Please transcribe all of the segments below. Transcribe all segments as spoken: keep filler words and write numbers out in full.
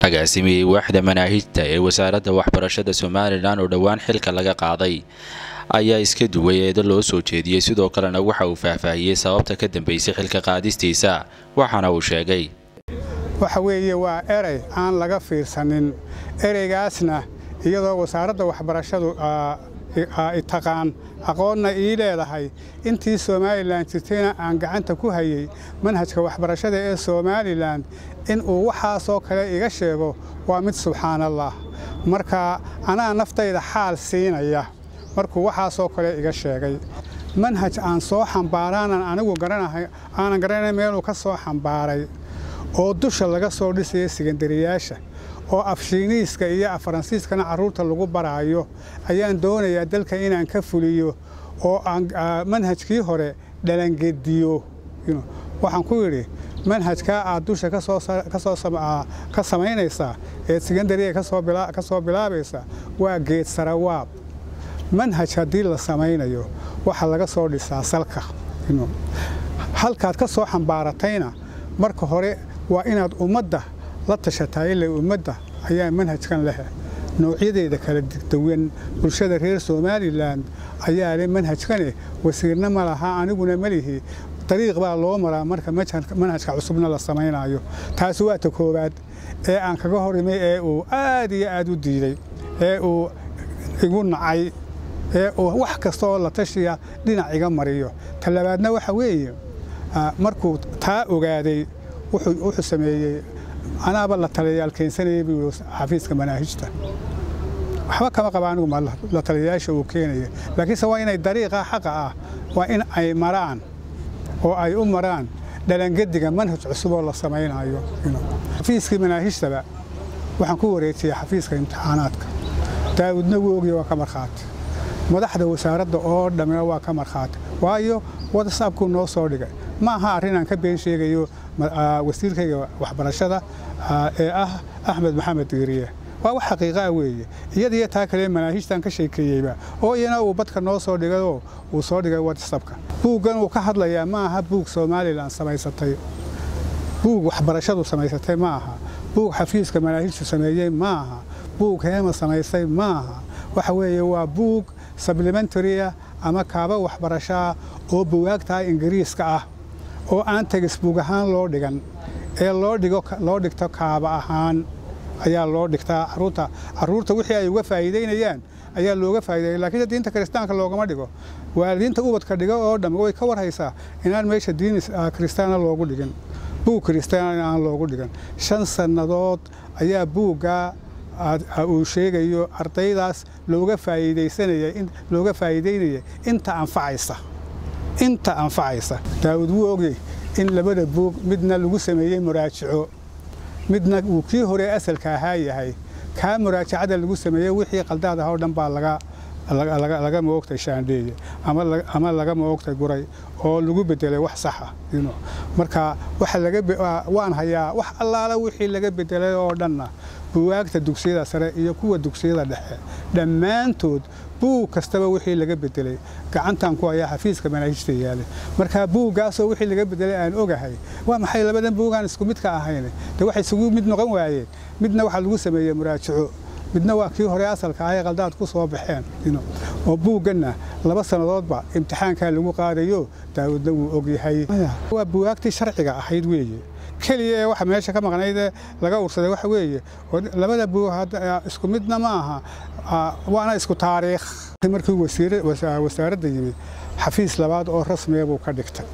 agaasimiye waaxda manaahijta ee wasaaradda waxbarashada Soomaaliland oo dhawaan xilka laga qaaday ayaa iska duway eedo loo soo jeediyay sidoo kalena waxa uu faahfaahiyay sababta ka dambeysay xilka qaadistiisa waxaana uu sheegay waxa weeye waa eray aan laga fiirsanin ereygaasna iyadoo wasaaradda waxbarashadu ay taqaan aqoonna ii leedahay intii Soomaaliland jirtayna aan gacanta ku hayay manhajka waxbarashada ee Soomaaliland in uu waxa soo kale iga sheego waa mid subxaanallah marka ana naftayda xaal siinaya markuu waxa soo kale iga sheegay manhaj aan soo xambaaraanan anigu garanahay aan garanay meel uu ka soo xambaaray oo dusha laga soo dhisay sekondariyaasha oo afshiiniiska iyo Faransiiskana caruurta lagu baraayo ayaan doonayaa dalka inaan ka fuliyo oo aan manhajkii hore dhalangediyo waxaan ku yiri manhajka aad dusha ka soo ka soo ka sameynaysa ee sekondariga ka soo bilaa ka soo bilaabaysa waa geed sarawaab manhaj hadii la sameynayo waxa laga soo dhisaa salka halkaad ka soo xambaaratayna marka hore waa inaad ummadda la tashatay ilaa ummadda ayaa manhajkan leh noocyada kala duwan bulshada reer Soomaaliland ayaa leh manhajkan wasiirna ma laha aniguna ma lihi طريق baa loo maraa marka manhajka cusubna la sameynayo taas waa ta koobaad ee aan kaga horimay ee uu aad iyo aad u diiday ee uu igu nacay ee uu wax kasta oo la tashiya dhinac iga mariyo talabaadna waxa weeye markuu taa ogaaday wuxuu wuxuu sameeyay anaaba la taliyaal keensanayay buu xafiiska manaahijta waxba kama qabaanigu ma la taliyaasha uu keenay laakiin waa inay dariiqa xaq ah waa in ay maraan oo ay u maraan dhalangadiga manhaj cusub oo la sameynayo xafiiska manaahijta waxaan ku wareejiyay xafiiska imtixaanaadka daawudna wuu ogyahay waa ka marxaat madaxda wasaaradda oo dhamina waa ka marxaat waayo WhatsApp-ku noo soo dhigay ma aha arrin aan ka been sheegayo wasiirkayga waxbarashada ee ah Axmed Maxamed Diiriye waa wax xaqiiqo ah weeye iyadii taa kale manaahijtan ka sheekeeyayba oo iyana uu badka noo soo dhigay oo uu soo dhigay WhatsApp-ka buugan uu ka hadlayaa ma aha buug Soomaaliland samaysatay buug waxbarashadu samaysatay ma aha buug xafiiska manaahijtu sameeyay ma aha buug heema samaysay ma aha waxa weeye waa buug supplementary ama kaaba waxbarasho oo buugaagta Ingiriiska ah oo aan textbook ahaan loo dhigan ee loo dhigo loo dhigto kaaba ahaan ayaa loo dhigtaa caruurta caruurta wixii ay uga faa'iideynayaan ayaa looga faa'iideeyay laakiin diinta Kiristaanka loogama dhigo waalidiinta ubadka dhigo oo dham way ka warhaysaa inaan meesha diin Kiristaana loogu dhigin buug Kiristaana aan loogu dhigan shan sanadood ayaa buuga uu sheegayo ardaydaas looga faa'iideysanayay in looga faa'iideynayay inta anfacaysa inta anfacaysa daawud wuu ogay in labada buug midna lagu sameeyay muraajaco midna uu kii hore asalka ahaa yahay ka muraajacada lagu sameeyay wixii qaldaad ah oo dhan baa laga laga laga moogtay shaandheeye ama ama laga moogtay guray oo lagu bedelay wax sax ah ino marka waxa laga waan hayaa wax allaala wixii laga bedelay oo dhanna buugaagta dugsiyada sare iyo kuwa dugsiyada dhexe dhammaantood buug kastaba wixii laga bedelay gacantan ku ayaa xafiiska manaahijta yaalay marka buugaas oo wixii laga bedelay aan ogahay waa maxay labadan buugaan isku mid ka ahayn waxay isugu mid noqon waayeen midna waxa lagu sameeyay muraajaco midna waa kii hore asalka ah ee qaldaad ku soo baxeen ino oo buugana laba sanadoodba imtixaanka lagu qaadayo daawudna wuu ogyahay waa buugaagtii sharciga ahayd weeye kaliya waxa meesha ka maqnayd laga ursaday waxa weeye labada buug isku midna ma aha waana isku taariikh markii wasiir wasaaradda yimid xafiis labaad oo rasmi ah buu ka dhigtay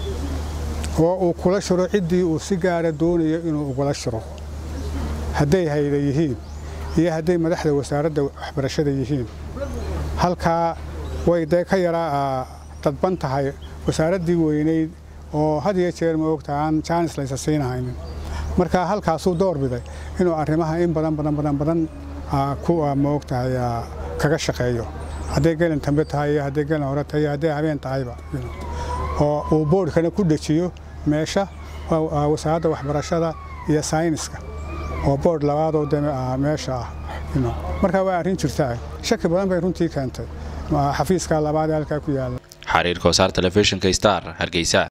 oo uu kula shiro cidii uu si gaar ah doonayo inuu kula shiro haday hay'adayihiin iyo haday madaxda wasaaradda waxbarashada yihiin halka way day ka yaraa dadban tahay wasaaraddii weyneyd oo had iyo jeer ma ogtaan chance la isasiinahayn marka halkaas uu door biday inuu arrimaha in badan badan badan badan ku ma ogtahay kaga shaqeeyo haday galan tambe tahay haday galan hore tahay haday habeen tahayba oo uu boardkana ku dhajiyo meesha wasaaradda waxbarashada iyo sayniska oo board labaad oo meesha ah marka waa arrin jirta shaki badan bay runtii keentay xafiiska labaad halka ku yaala xariirka wasaarta telefishinka Star Hargeysa.